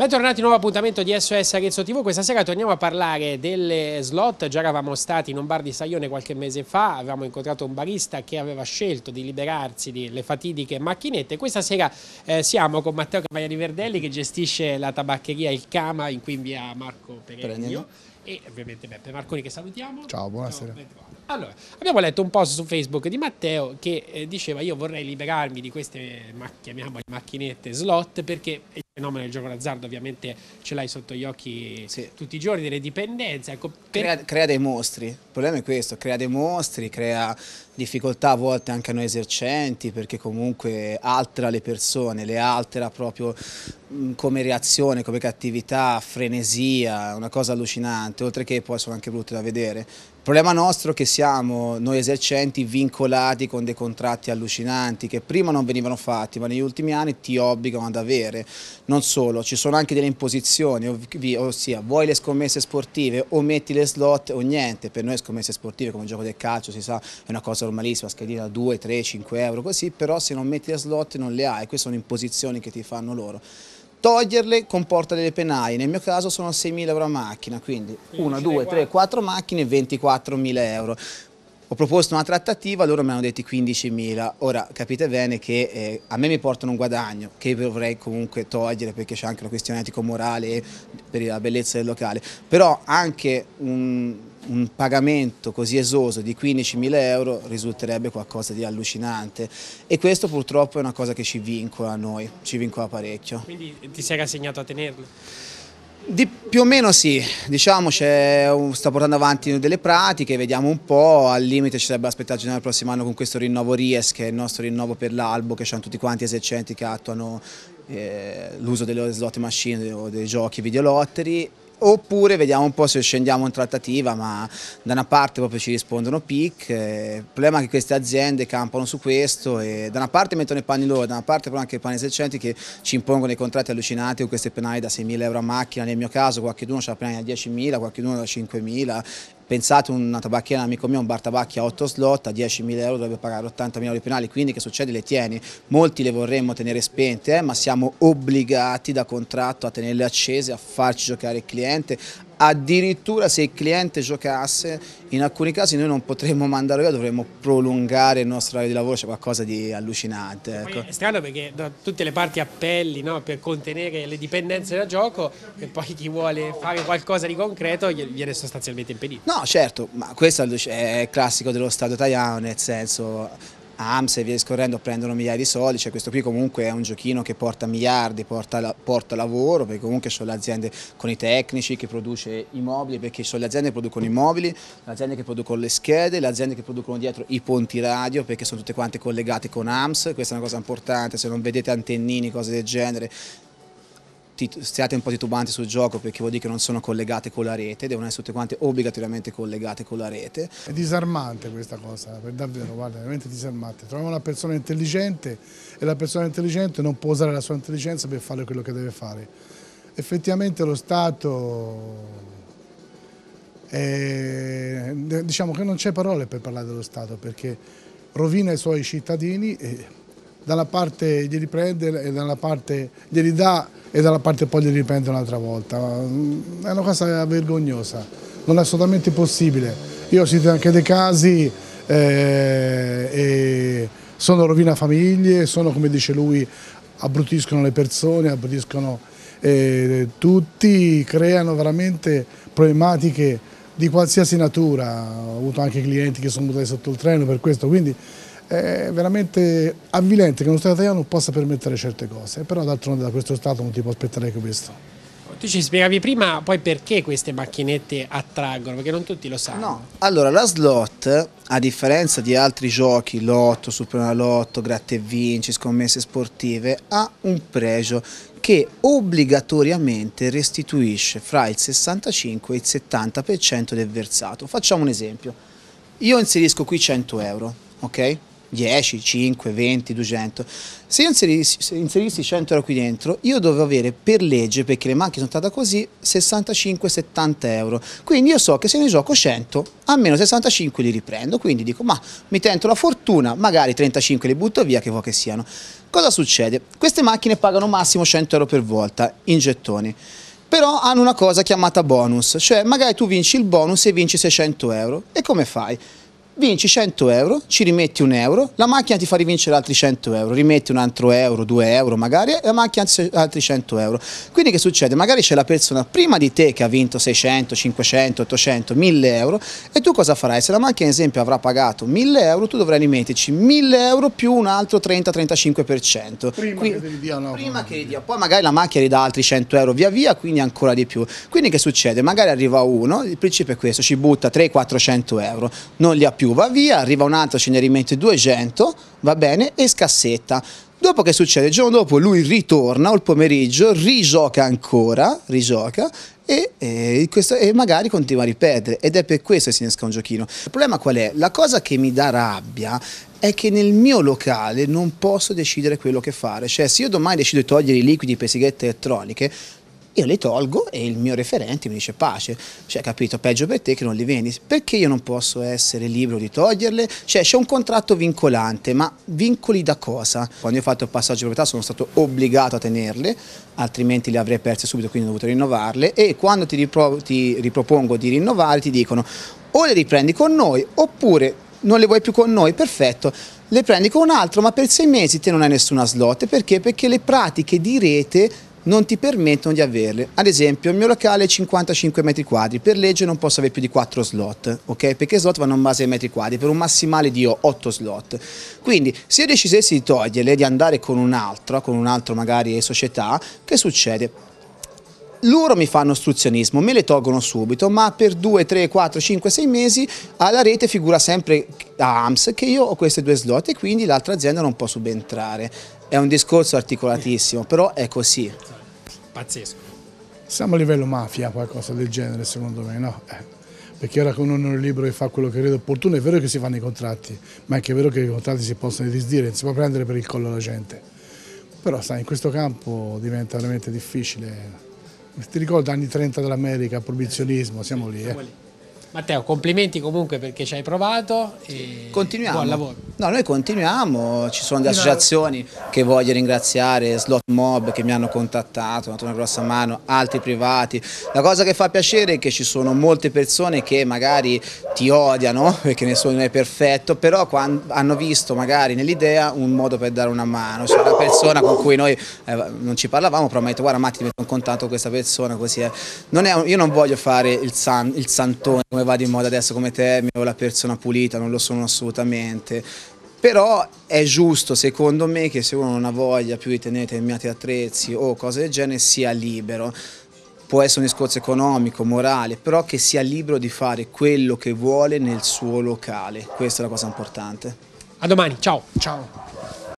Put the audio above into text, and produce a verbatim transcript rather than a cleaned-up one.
Bentornati, nuovo appuntamento di S O S Arezzo tivù. Questa sera torniamo a parlare delle slot. Già eravamo stati in un bar di Saione qualche mese fa, avevamo incontrato un barista che aveva scelto di liberarsi delle fatidiche macchinette. Questa sera eh, siamo con Matteo Cavalieri Verdelli, che gestisce la tabaccheria Il Cama in qui in via Marco Peregno, e ovviamente Beppe Marconi, che salutiamo. Ciao, buonasera. Ciao, allora, abbiamo letto un post su Facebook di Matteo che eh, diceva: io vorrei liberarmi di queste, ma, chiamiamole macchinette slot, perché il fenomeno del gioco d'azzardo ovviamente ce l'hai sotto gli occhi sì. tutti i giorni, delle dipendenze. Ecco, per... crea, crea dei mostri, il problema è questo, crea dei mostri, crea difficoltà a volte anche a noi esercenti, perché comunque altera le persone, le altera proprio mh, come reazione, come cattività, frenesia, una cosa allucinante, oltre che poi sono anche brutte da vedere. Il problema nostro è che siamo noi esercenti vincolati con dei contratti allucinanti che prima non venivano fatti, ma negli ultimi anni ti obbligano ad avere. Non solo, ci sono anche delle imposizioni, ossia vuoi le scommesse sportive o metti le slot o niente. Per noi scommesse sportive, come il gioco del calcio, si sa, è una cosa normalissima, schedina due, tre, cinque euro così, però se non metti le slot non le hai, queste sono imposizioni che ti fanno loro. Toglierle comporta delle penali, nel mio caso sono seimila euro a macchina, quindi una, due, tre, quattro macchine, ventiquattromila euro. Ho proposto una trattativa, loro mi hanno detto quindicimila, ora capite bene che eh, a me mi portano un guadagno che dovrei comunque togliere, perché c'è anche una questione etico-morale per la bellezza del locale, però anche un, un pagamento così esoso di quindicimila euro risulterebbe qualcosa di allucinante, e questo purtroppo è una cosa che ci vincola a noi, ci vincola parecchio. Quindi ti sei rassegnato a tenerlo? Di, più o meno sì, diciamo sta portando avanti delle pratiche, vediamo un po', al limite ci sarebbe aspettato nel prossimo anno con questo rinnovo Ries, che è il nostro rinnovo per l'albo, che hanno tutti quanti esercenti che attuano eh, l'uso delle slot machine o dei giochi videolotteri. Oppure vediamo un po' se scendiamo in trattativa, ma da una parte proprio ci rispondono P I C, eh, il problema è che queste aziende campano su questo e da una parte mettono i panni loro, da una parte però anche i panni esercenti che ci impongono dei contratti allucinanti con queste penali da seimila euro a macchina. Nel mio caso qualcuno c'ha penali da diecimila, qualcuno da cinquemila. Pensate, una tabacchiera, un amico mio, un bar tabacchi a otto slot, a diecimila euro dovrebbe pagare ottantamila euro di penali, quindi che succede? Le tieni, molti le vorremmo tenere spente, eh, ma siamo obbligati da contratto a tenerle accese, a farci giocare il cliente. Addirittura se il cliente giocasse, in alcuni casi noi non potremmo mandarlo via, dovremmo prolungare il nostro orario di lavoro, c'è qualcosa di allucinante. Ecco. È strano perché da tutte le parti appelli, no, per contenere le dipendenze da gioco, e poi chi vuole fare qualcosa di concreto viene sostanzialmente impedito. No, certo, ma questo è classico dello Stato italiano, nel senso A M S e via discorrendo prendono migliaia di soldi, cioè questo qui comunque è un giochino che porta miliardi, porta, porta lavoro, perché comunque sono le aziende con i tecnici che produce i mobili, perché sono le aziende che producono i mobili, le aziende che producono le schede, le aziende che producono dietro i ponti radio, perché sono tutte quante collegate con A M S, questa è una cosa importante, se non vedete antennini, cose del genere, stiate un po' titubanti sul gioco, perché vuol dire che non sono collegate con la rete, devono essere tutte quante obbligatoriamente collegate con la rete. È disarmante questa cosa, per davvero, guarda, è veramente disarmante. Troviamo una persona intelligente e la persona intelligente non può usare la sua intelligenza per fare quello che deve fare. Effettivamente lo Stato, è, diciamo che non c'è parole per parlare dello Stato, perché rovina i suoi cittadini e da una parte glieli prende e dalla parte glieli dà e dalla parte poi glieli riprende un'altra volta. È una cosa vergognosa, non è assolutamente possibile. Io ho sentito anche dei casi eh, e sono rovina famiglie, sono, come dice lui, abbruttiscono le persone, abbruttiscono eh, tutti, creano veramente problematiche di qualsiasi natura. Ho avuto anche clienti che sono buttati sotto il treno per questo, quindi è veramente avvilente che uno Stato italiano possa permettere certe cose, però d'altronde da questo Stato non ti può aspettare che questo. Tu ci spiegavi prima poi perché queste macchinette attraggono, perché non tutti lo sanno. No, allora la slot, a differenza di altri giochi, lotto, superenalotto, gratta e vinci, scommesse sportive, ha un pregio che obbligatoriamente restituisce fra il sessantacinque e il settanta per cento del versato. Facciamo un esempio, io inserisco qui cento euro, ok? dieci, cinque, venti, duecento. Se io inserissi, se inserissi cento euro qui dentro, io dovevo avere per legge, perché le macchine sono state così, sessantacinque settanta euro. Quindi io so che se ne gioco cento, almeno sessantacinque li riprendo, quindi dico ma mi tento la fortuna, magari trentacinque li butto via, che vuoi che siano. Cosa succede? Queste macchine pagano massimo cento euro per volta in gettoni. Però hanno una cosa chiamata bonus, cioè magari tu vinci il bonus e vinci seicento euro. E come fai? Vinci cento euro, ci rimetti un euro, la macchina ti fa rivincere altri cento euro, rimetti un altro euro, due euro magari, e la macchina altri cento euro. Quindi che succede? Magari c'è la persona prima di te che ha vinto seicento, cinquecento, ottocento, mille euro, e tu cosa farai? Se la macchina, ad esempio, avrà pagato mille euro, tu dovrai rimetterci mille euro più un altro trenta trentacinque per cento. Prima quindi, che ti diano, prima che ti dia, poi magari la macchina ridà altri cento euro via via, quindi ancora di più. Quindi che succede? Magari arriva uno, il principio è questo, ci butta trecento quattrocento euro, non li ha più, va via, arriva un altro, ce ne rimette duecento, va bene, e scassetta. Dopo che succede? Il giorno dopo lui ritorna, o il pomeriggio, rigioca ancora, rigioca, e, e, questo, e magari continua a ripetere, ed è per questo che si innesca un giochino. Il problema qual è? La cosa che mi dà rabbia è che nel mio locale non posso decidere quello che fare, cioè se io domani decido di togliere i liquidi per sigarette elettroniche, io li tolgo e il mio referente mi dice pace, cioè capito, peggio per te che non li vendi, perché io non posso essere libero di toglierle? Cioè c'è un contratto vincolante, ma vincoli da cosa? Quando io ho fatto il passaggio di proprietà sono stato obbligato a tenerle, altrimenti le avrei perse subito, quindi ho dovuto rinnovarle, e quando ti, ripro ti ripropongo di rinnovare ti dicono o le riprendi con noi oppure non le vuoi più con noi, perfetto, le prendi con un altro, ma per sei mesi te non hai nessuna slot, perché? Perché le pratiche di rete non ti permettono di averle. Ad esempio il mio locale è cinquantacinque metri quadri, per legge non posso avere più di quattro slot, ok? Perché slot vanno in base ai metri quadri, per un massimale di otto slot. Quindi se io decidessi di toglierle, di andare con un altro, con un altro magari società, che succede? Loro mi fanno ostruzionismo, me le tolgono subito, ma per due, tre, quattro, cinque, sei mesi alla rete figura sempre a A M S che io ho queste due slot e quindi l'altra azienda non può subentrare. È un discorso articolatissimo, però è così. Pazzesco. Siamo a livello mafia, qualcosa del genere secondo me, no? Eh, perché ora con uno è libero e fa quello che crede opportuno, è vero che si fanno i contratti, ma è anche vero che i contratti si possono disdire, non si può prendere per il collo la gente. Però sai, in questo campo diventa veramente difficile. Ti ricordo anni trenta dell'America, proibizionismo, siamo lì. Siamo Eh. lì. Matteo, complimenti comunque perché ci hai provato e continuiamo. buon lavoro. No, noi continuiamo, ci sono delle associazioni che voglio ringraziare, Slot Mob che mi hanno contattato, mi hanno dato una grossa mano, altri privati. La cosa che fa piacere è che ci sono molte persone che magari ti odiano perché nessuno è perfetto, però quando hanno visto magari nell'idea un modo per dare una mano. C'è una persona con cui noi eh, non ci parlavamo, però mi ha detto guarda Matti, ti metto in contatto con questa persona, così è. Non è un, io non voglio fare il, san, il santone come va di moda adesso come te, o la persona pulita, non lo sono assolutamente, però è giusto secondo me che se uno non ha voglia più di tenere determinati attrezzi o cose del genere sia libero, può essere un discorso economico, morale, però che sia libero di fare quello che vuole nel suo locale, questa è la cosa importante. A domani, ciao. Ciao.